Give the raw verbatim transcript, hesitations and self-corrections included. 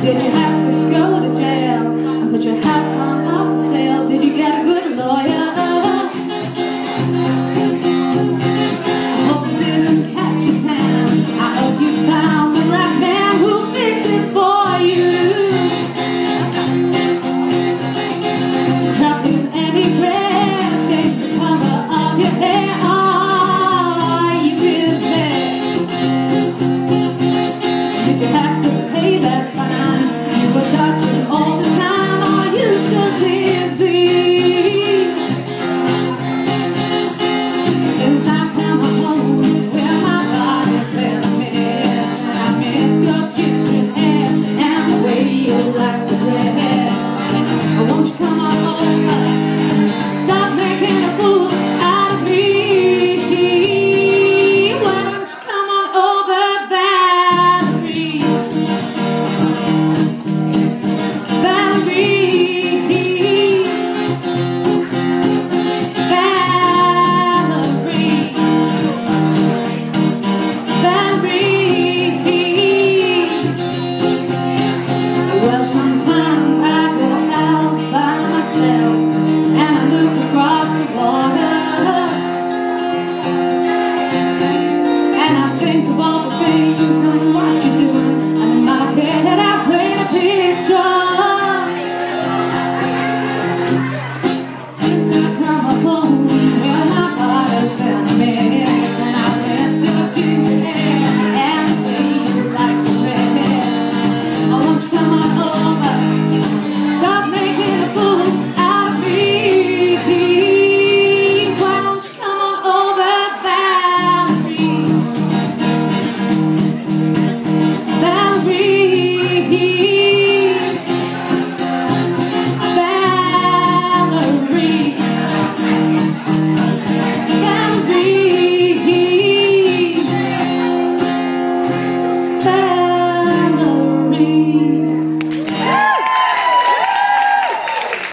Did you have to go to jail and put your house on up for sale? Did you get a good lawyer? I hope you didn't catch your tan. I hope you found the right man who fixed it for you. Nothing any dress change the color of your hair. Are you busy? Did you have to pay that fine? You were Dutch.